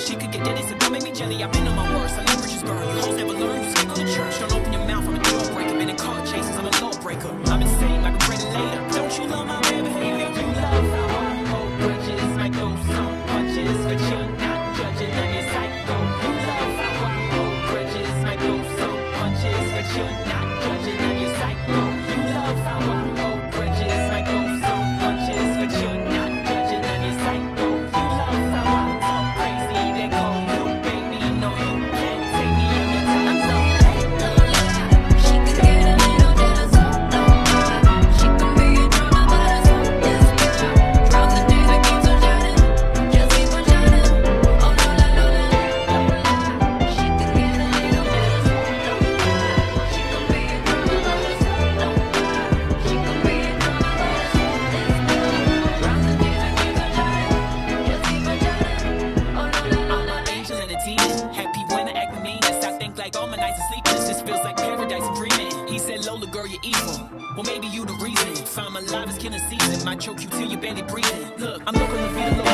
she could get daddy, so don't make me jelly. I've been on my worst, I love bridges burn. You hoes never learn, you stick on the church. Don't open your mouth, I'm a deal breaker. Been in car chases, I'm a lawbreaker. I'm insane, like a red later. Don't you love my man behavior? You love how I hold grudges, might throw some punches, but you're not judging, and you're psycho. You love how I hold grudges, might throw some punches, but you're not judging, and you're psycho. You love how I hold grudges, might throw some punches, but you're not judging, and you're psycho. You love how I talk crazy, then call you baby. No, you can't take me on your time. So She can get a little jealous, don't lie. She can be a drama, but it's not this girl. From the days I keep on shining, just keep on shining. Oh no, la la la, don't lie. She can get a little jealous, don't lie. She can be a drama, but it's not, don't lie. She can be a drama, but it's not this girl. From the days I keep on shining, just keep on shining. Oh no, la la I'm la. an angel and a demon. Happy when I act the meanest. I think like all my nights are sleepless. This feels like paradise I'm dreaming. He said, Lola, girl, you're evil. Well, maybe you the reason. Find my life is killing season. Might choke you till you're barely breathing. Look, I'm not gonna be alone.